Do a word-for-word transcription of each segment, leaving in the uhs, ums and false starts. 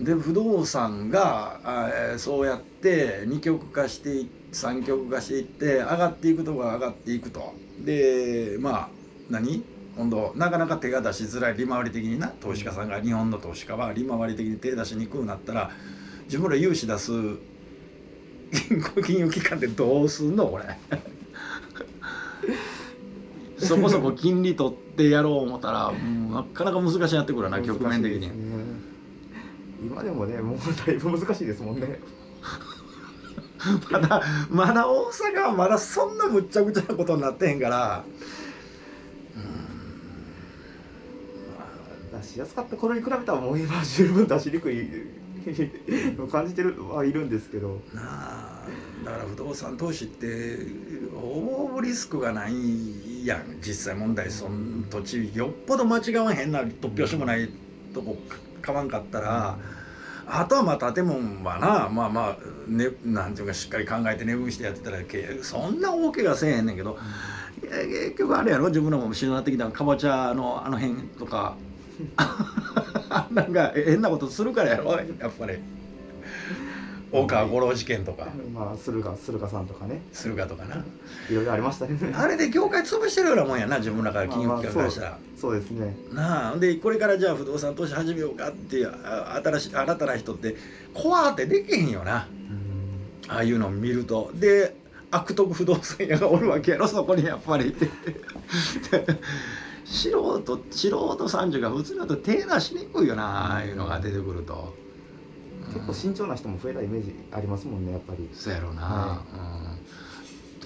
で不動産があそうやって二極化して三極化していって上がっていくとこが上がっていくと。でまあ何今度なかなか手が出しづらい利回り的にな、投資家さんが、日本の投資家は利回り的に手出しにくくなったら自分ら融資出す金融機関ってどうすんのこれそこそこ金利取ってやろう思ったら、うん、なかなか難しいなってくるな、局面的に、ね、 今でもねもうだいぶ難しいですもんねまだまだ大阪はまだそんなむっちゃくちゃなことになってへんから、 出しやすかった頃に比べたらもう今十分出しにくい感じてるはいるんですけどなあ。だから不動産投資ってほぼリスクがないやん実際問題。その土地よっぽど間違わへんな突拍子もないとこ買わんかったら、あとはまあ建物はなまあまあ、ね、なんていうかしっかり考えて値分してやってたらそんな大怪我せえへんねんけど、結局あれやろ、自分らもしなってきたかぼちゃのあの辺とかなんか変なことするからやろやっぱり。大川五郎事件とか、 まあ駿河駿河さんとかね、 駿河とかな、 いろいろありましたねあれで業界潰してるようなもんやな、自分らから金融機関からしたら、 まあまあ、そう、そうですね。 なあでこれからじゃあ不動産投資始めようかっていう新しい新たな人って怖ってできへんよな、うん、ああいうのを見ると。で悪徳不動産屋がおるわけやろそこにやっぱり素人素人さんじゅうが普通だと手出しにくいよな、ああいうのが出てくると。 結構慎重な人も増えたイメージありますもんねやっぱり。 そうやろうな、 はい、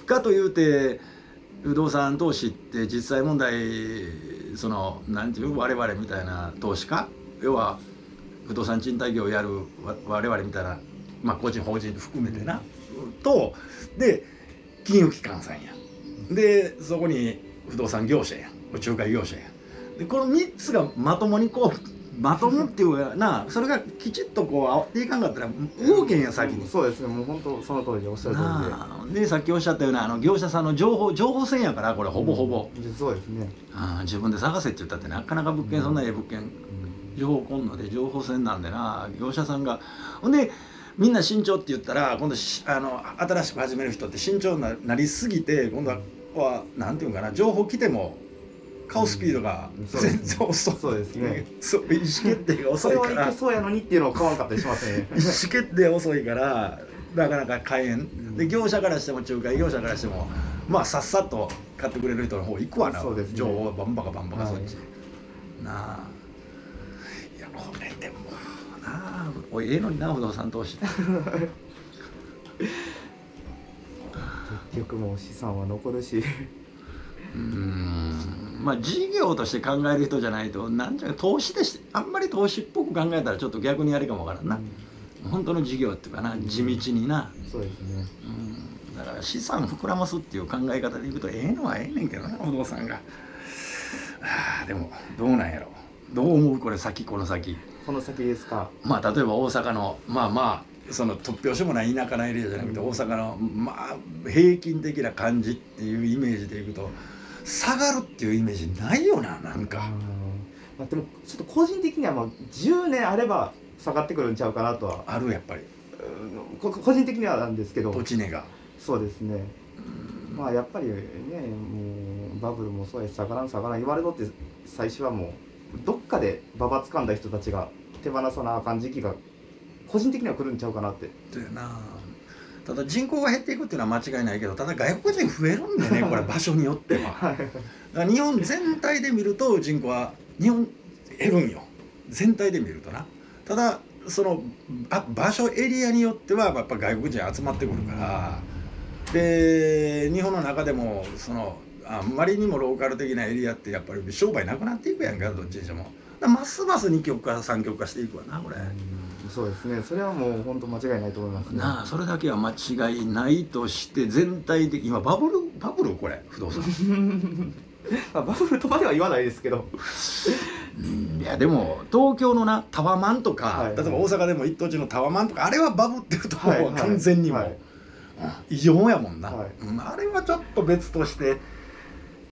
うん、かというて不動産投資って実際問題そのなんていう我々みたいな投資家、要は不動産賃貸業をやる我々みたいな、まあ、個人法人含めてな、うん、とで金融機関さんやでそこに不動産業者や仲介業者やでこのみっつがまともにこうまともっていうかな、それがきちっとこう合っていかんかったら動けんや先に。 そうですね、もう本当その通りでおっしゃる通りで、でさっきおっしゃったようなあの業者さんの情報情報戦やからこれほぼほぼ、 うん、そうですね。 あ自分で探せって言ったってなかなか物件、うん、そんなええ物件、うん、情報来んので情報戦なんでな、業者さんがほんでみんな慎重って言ったら今度あの新しく始める人って慎重になりすぎて今度は、うん、なんていうかな、情報来ても買うスピードが全然遅い、うん、 そうですね。 そう意思決定が遅いから、 それはいけそうやのにっていうのを買わんかったりしますね。 意思決定遅いからなかなか買えん。で業者からしても仲介業者からしてもまあさっさと買ってくれる人の方行くわな、ね、情報バンバカバンバカそっち、はい、なあ。いやこれでもなあおいええのにな不動産投資結局もう資産は残るしうーんまあ事業として考える人じゃないとなんじゃ投資でしてあんまり投資っぽく考えたらちょっと逆にあれかもわからんな、うん、本当の事業っていうかな、うん、地道にな、 そうですね、 うん、だから資産膨らますっていう考え方でいくとええのはええねんけどな不動産が。あでもどうなんやろ、どう思うこれ先この先この先ですか。 まあ例えば大阪のまあまあその突拍子もない田舎のエリアじゃなくて、うん、大阪のまあ平均的な感じっていうイメージでいくと下がるっていうイメージないよな、なんか、 まあ、でもちょっと個人的にはまあじゅうねんあれば下がってくるんちゃうかなとはある、やっぱり個人的にはなんですけど、 土地値がそうですね、まあやっぱりねもうバブルもそうやし下がらん下がらん言われとって最初はもうどっかでババつかんだ人たちが手放さなあかん時期が個人的には来るんちゃうかなって。 だよな。ただ人口が減っていくっていうのは間違いないけど、ただ外国人増えるんでねこれ場所によっては、はい、だから日本全体で見ると人口は日本減るんよ全体で見るとな。ただそのあ場所エリアによってはやっぱ外国人集まってくるから、で日本の中でもそのあんまりにもローカル的なエリアってやっぱり商売なくなっていくやんか、どっちにしても。ますます二極化三極化していくわなこれ。 そうですね、それはもう本当間違いないと思いますね。 なあ、それだけは間違いないとして全体的今バブルバブルこれ不動産バブルとまでは言わないですけどいやでも東京のなタワマンとか、はいはい、例えば大阪でも一等地のタワマンとかあれはバブってると思う、はいはい、完全にも、はい、異常やもんな、はい、あれはちょっと別として